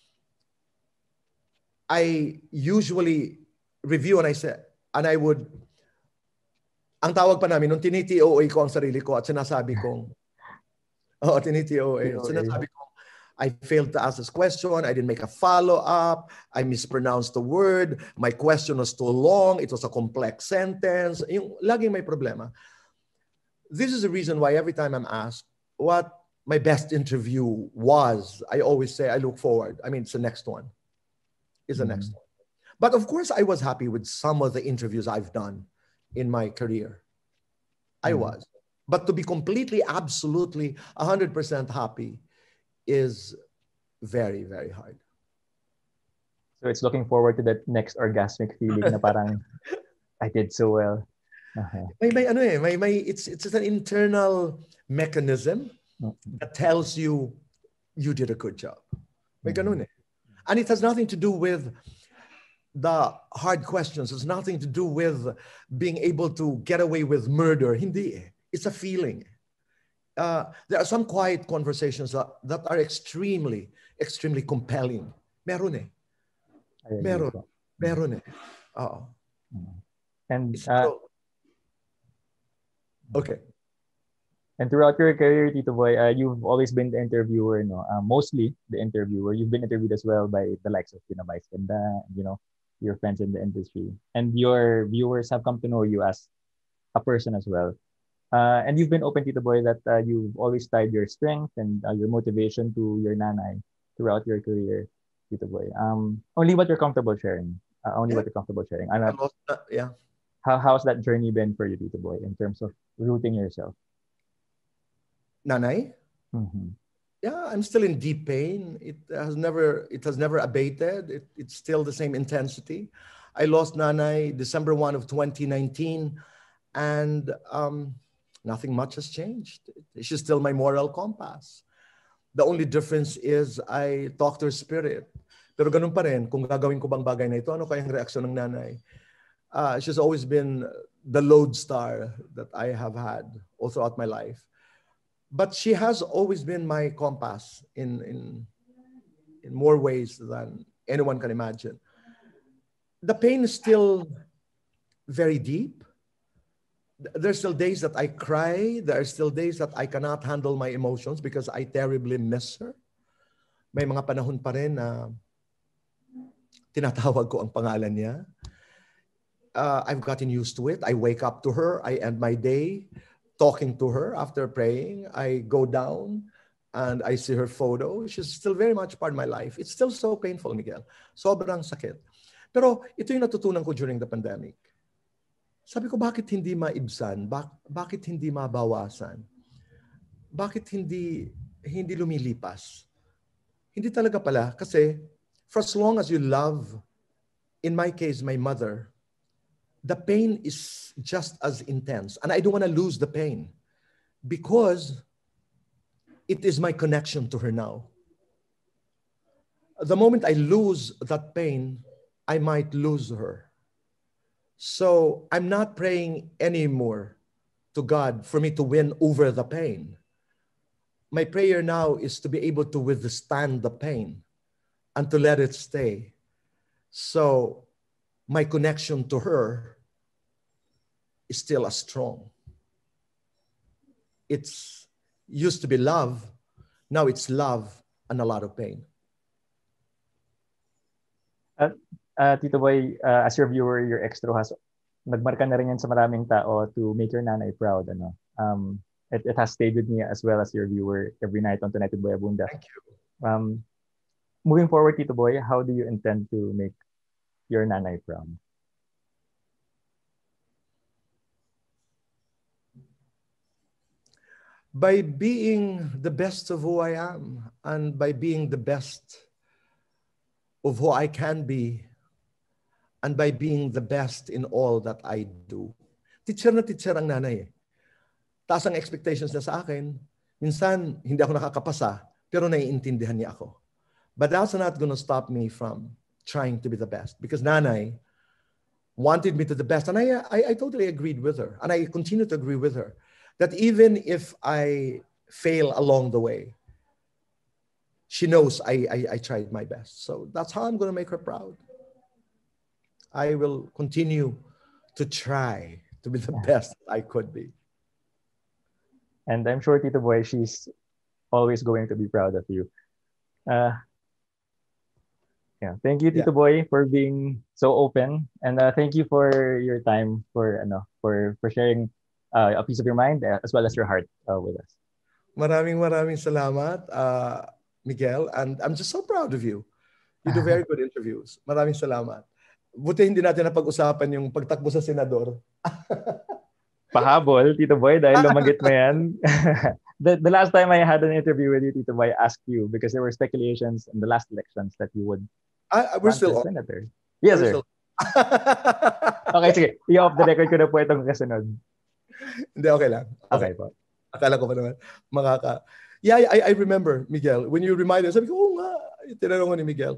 B: I usually review and I say, and I would, ang tawag pa namin, nung tiniti O A ko ang sarili ko at sinasabi kong, oh, tiniti O A, sinasabi ko, I failed to ask this question, I didn't make a follow-up, I mispronounced the word, my question was too long, it was a complex sentence, yung laging may problema. This is the reason why every time I'm asked what my best interview was, I always say I look forward. I mean, it's the next one. It's the mm-hmm. next one. But of course, I was happy with some of the interviews I've done in my career. I mm-hmm. was. But to be completely, absolutely, one hundred percent happy is very, very hard.
A: So it's looking forward to that next orgasmic feeling na parang, I did so well. Uh-huh.
B: May, may, ano eh, may, may, it's, it's an internal mechanism that tells you you did a good job. May ganun eh. And it has nothing to do with the hard questions. It's nothing to do with being able to get away with murder. Hindi eh. It's a feeling. Uh, there are some quiet conversations that, that are extremely, extremely compelling. Meron eh. Meron. Meron eh. Oo.
A: And uh,
B: okay.
A: And throughout your career, Tito Boy, uh, you've always been the interviewer, no? Uh, mostly the interviewer. You've been interviewed as well by the likes of Tina Vice Ganda, you know, your friends in the industry. And your viewers have come to know you as a person as well. Uh, and you've been open, Tito Boy, that uh, you've always tied your strength and uh, your motivation to your nanay throughout your career, Tito Boy. Um, only what you're comfortable sharing. Uh, only yeah. what you're comfortable sharing. And, uh,
B: uh, yeah.
A: How how's that journey been for you, Tito Boy, in terms of rooting yourself?
B: Nanay?
A: Mm-hmm.
B: Yeah, I'm still in deep pain. It has never it has never abated. It, it's still the same intensity. I lost Nanay December first of twenty nineteen, and um, nothing much has changed. She's still my moral compass. The only difference is I talk to her spirit. Pero ganun pa rin, kung gagawin ko bang bagay na ito, ano kayang reaksyon ng nanay? Uh, she's always been the lodestar that I have had all throughout my life. But she has always been my compass in, in, in more ways than anyone can imagine. The pain is still very deep. There's still days that I cry. There are still days that I cannot handle my emotions because I terribly miss her. May mga panahon pa rin na tinatawag ko ang pangalan niya. Uh, I've gotten used to it. I wake up to her. I end my day talking to her after praying. I go down and I see her photo. She's still very much part of my life. It's still so painful, Miguel. Sobrang sakit. Pero ito yung natutunan ko during the pandemic. Sabi ko, bakit hindi maibsan? Bak- bakit hindi mabawasan? Bakit hindi, hindi lumilipas? Hindi talaga pala. Kasi for as long as you love, in my case, my mother, the pain is just as intense. And I don't want to lose the pain because it is my connection to her now. The moment I lose that pain, I might lose her. So I'm not praying anymore to God for me to win over the pain. My prayer now is to be able to withstand the pain and to let it stay. So my connection to her is still as strong. It's used to be love. Now it's love and a lot of pain.
A: Uh, uh, Tito Boy, uh, as your viewer, your extra has nagmarka na rin yan sa maraming tao to make your nanay proud. Ano? Um, it, it has stayed with me as well as your viewer every night on Tonight with Boy Abunda.
B: Thank you.
A: Um, moving forward, Tito Boy, how do you intend to make your nanay proud?
B: By being the best of who I am and by being the best of who I can be and by being the best in all that I do. Teacher na teacher ang nanay eh. Taas ang expectations niya sa akin. Minsan, hindi ako nakakapasa, pero naiintindihan niya ako. But that's not gonna stop me from trying to be the best because nanay wanted me to the best. And I, I, I totally agreed with her. And I continue to agree with her. That even if I fail along the way, she knows I, I, I tried my best. So that's how I'm going to make her proud. I will continue to try to be the best I could be.
A: And I'm sure, Tito Boy, she's always going to be proud of you. Uh, yeah, thank you, Tito
B: Yeah.
A: Boy, for being so open, and uh, thank you for your time for ano for for sharing uh, a piece of your mind uh, as well as your heart uh, with us.
B: Maraming maraming salamat, uh, Miguel, and I'm just so proud of you. You do very good interviews. Maraming salamat. Buti hindi natin napag-usapan yung pagtakbo sa senador.
A: Pahabol, Tito Boy, dahil lumagit mo yan. the, the last time I had an interview with you, Tito Boy, I asked you because there were speculations in the last elections that you would
B: I, we're
A: run
B: still
A: for
B: on.
A: senator. Yes,
B: We're
A: sir.
B: still-
A: Okay, sige. I-off the record ko na po itong kasunod.
B: Hindi, okay lang.
A: Okay po.
B: Akala ko pa naman, makaka... Yeah, I, I remember, Miguel, when you reminded, sabi ko, oo nga, tinanong ko ni Miguel.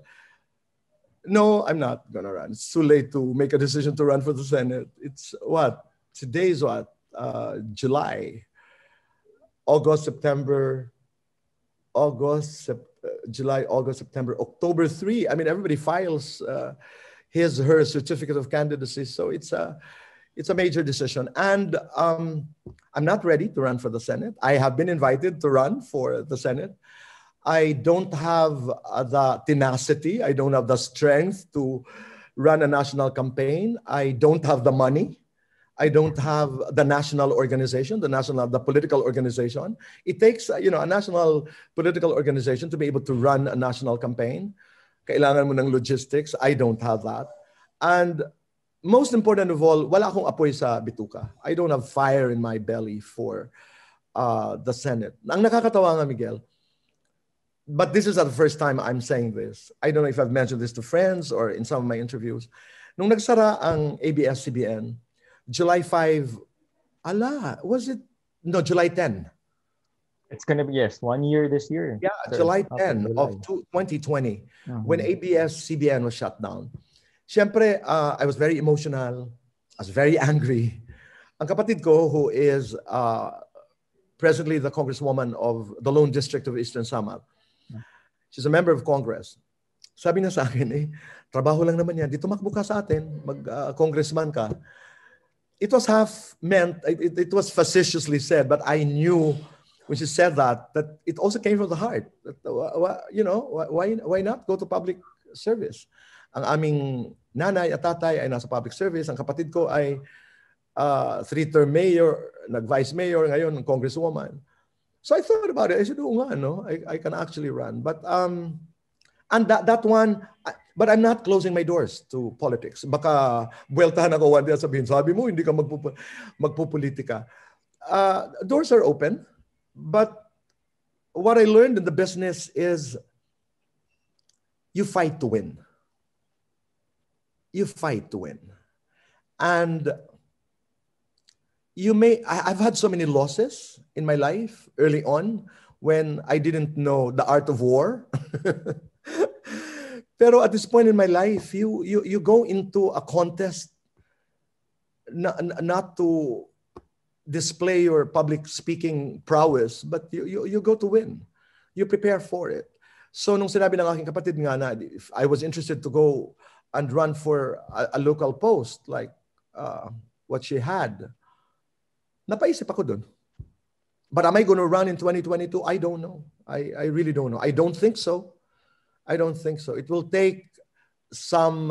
B: No, I'm not gonna run. It's too late to make a decision to run for the Senate. It's what? Today's what? Uh, July. August, September, August, Sep- uh, July, August, September, October third. I mean, everybody files uh, his, her certificate of candidacy. So it's a, it's a major decision. And um, I'm not ready to run for the Senate. I have been invited to run for the Senate. I don't have uh, the tenacity. I don't have the strength to run a national campaign. I don't have the money. I don't have the national organization, the national, the political organization. It takes, uh, you know, a national political organization to be able to run a national campaign. Kailangan mo ng logistics. I don't have that. And most important of all, wala akong apoy sa bituka. I don't have fire in my belly for uh, the Senate. Ang nakakatawa nga, Miguel, but this is not the first time I'm saying this. I don't know if I've mentioned this to friends or in some of my interviews. Nung nagsara ang A B S C B N, July fifth, ala, was it? No, July tenth.
A: It's gonna be, yes, one year this year.
B: Yeah,
A: Sir.
B: July
A: Okay,
B: tenth
A: July.
B: of twenty twenty,
A: Mhm.
B: when A B S C B N was shut down. Siyempre, uh, I was very emotional. I was very angry. Ang kapatid ko, who is uh, presently the congresswoman of the Lone District of Eastern Samar, she's a member of Congress. Sabi na sa akin, eh, trabaho lang naman yan. Di tumakbo ka sa atin, mag-congressman uh, ka. It was half meant, it, it was facetiously said, but I knew when she said that, that it also came from the heart. That, uh, you know, why, why not go to public service? Ang aming nanay at tatay ay nasa public service. Ang kapatid ko ay uh, three-term mayor, nag-vice mayor, ngayon congresswoman. So I thought about it. I said, oh nga, no? I, I can actually run. But, um, and that, that one, I, but I'm not closing my doors to politics. Baka buweltahan ako one day at sabihin, sabi mo, hindi ka magpup magpupolitika. Uh, doors are open. But what I learned in the business is you fight to win. You fight to win. And you may, I've had so many losses in my life early on when I didn't know the art of war. Pero at this point in my life, you, you, you go into a contest not, not to display your public speaking prowess, but you, you, you go to win. You prepare for it. So nung sinabi ng aking kapatid nga na if I was interested to go and run for a, a local post like uh, what she had, napaisip ako dun. But am I going to run in twenty twenty-two? I don't know. I, I really don't know. I don't think so. I don't think so. It will take some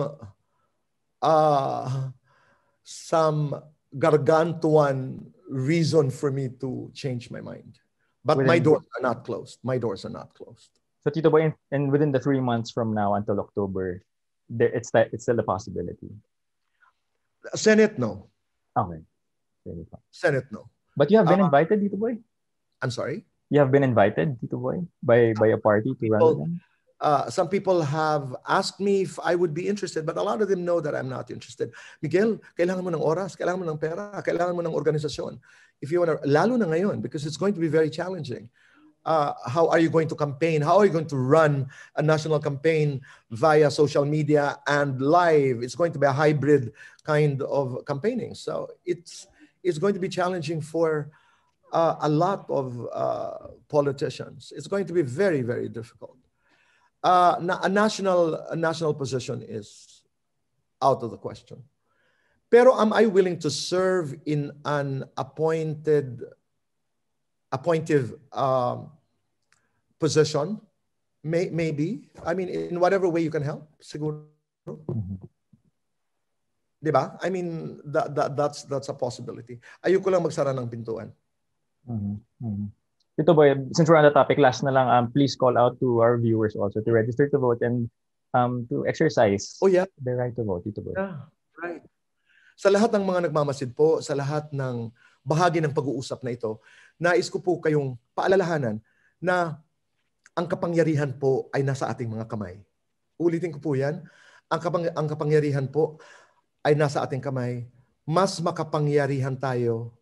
B: uh, some gargantuan reason for me to change my mind. But within, my doors are not closed. My doors are not closed.
A: So Tito Boy, and within the three months from now until October, there, it's that it's still a possibility.
B: Senate, no.
A: Okay.
B: Senate, no.
A: But you have been
B: uh,
A: invited, Tito Boy?
B: I'm sorry?
A: You have been invited, Tito Boy, by by a party to
B: people,
A: run again?
B: Uh, some people have asked me if I would be interested, but a lot of them know that I'm not interested. Miguel, kailangan mo ng oras, kailangan mo ng pera, kailangan mo ng organisasyon. If you want to, lalo na ngayon, because it's going to be very challenging. Uh, how are you going to campaign? How are you going to run a national campaign via social media and live? It's going to be a hybrid kind of campaigning. So it's, it's going to be challenging for uh, a lot of uh, politicians. It's going to be very, very difficult. Uh, a national a national position is out of the question. Pero am I willing to serve in an appointed, appointive um, position? May, maybe. I mean, in whatever way you can help, siguro. Mm-hmm. Diba? I mean, that, that, that's, that's a possibility. Ayoko lang magsara ng pintuan.
A: Mm-hmm. Mm-hmm. Tito Boy, since we're on the topic, last na lang, um, please call out to our viewers also to register to vote and um, to exercise
B: oh, yeah.
A: their right to vote, Tito Boy.
B: Yeah, right. Sa lahat ng mga nagmamasid po, sa lahat ng bahagi ng pag-uusap na ito, nais ko po kayong paalalahanan na ang kapangyarihan po ay nasa ating mga kamay. Ulitin ko po yan. Ang, kapang, ang kapangyarihan po ay nasa ating kamay. Mas makapangyarihan tayo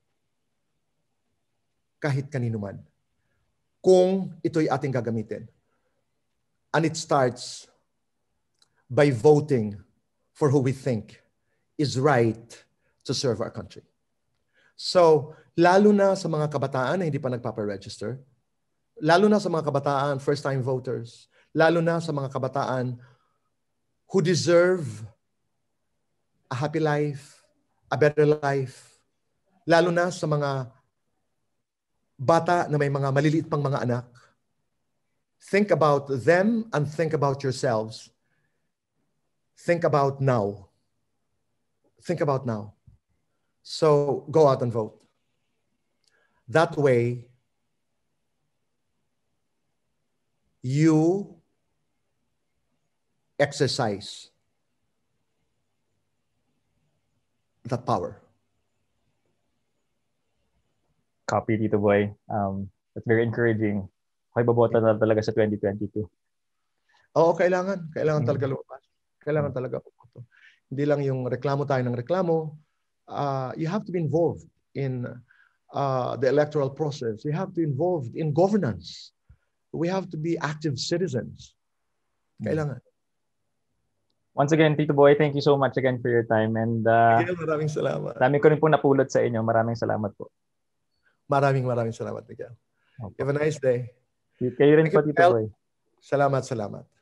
B: kahit kanino man, kung ito'y ating gagamitin. And it starts by voting for who we think is right to serve our country. So, lalo na sa mga kabataan na hindi pa nagpapa-register, lalo na sa mga kabataan, first-time voters, lalo na sa mga kabataan who deserve a happy life, a better life, lalo na sa mga bata na may mga maliliit pang mga anak, think about them and think about yourselves. Think about now. Think about now. So go out and vote. That way, you exercise that power.
A: Copy, Tito Boy. Um, that's very encouraging. Okay, babota na talaga sa twenty twenty-two.
B: Oo, kailangan. Kailangan talaga lumabas. Kailangan talaga pumunto. Hindi lang yung reklamo tayo ng reklamo. Uh, you have to be involved in uh, the electoral process. You have to be involved in governance. We have to be active citizens. Kailangan.
A: Once again, Tito Boy, thank you so much again for your time. And uh,
B: Miguel, maraming salamat.
A: Dami ko rin po napulot sa inyo. Maraming salamat po.
B: Maraming maraming salamat, Miguel. Okay. Have a nice day.
A: Kayo rin po, Tito Boy.
B: Salamat, salamat.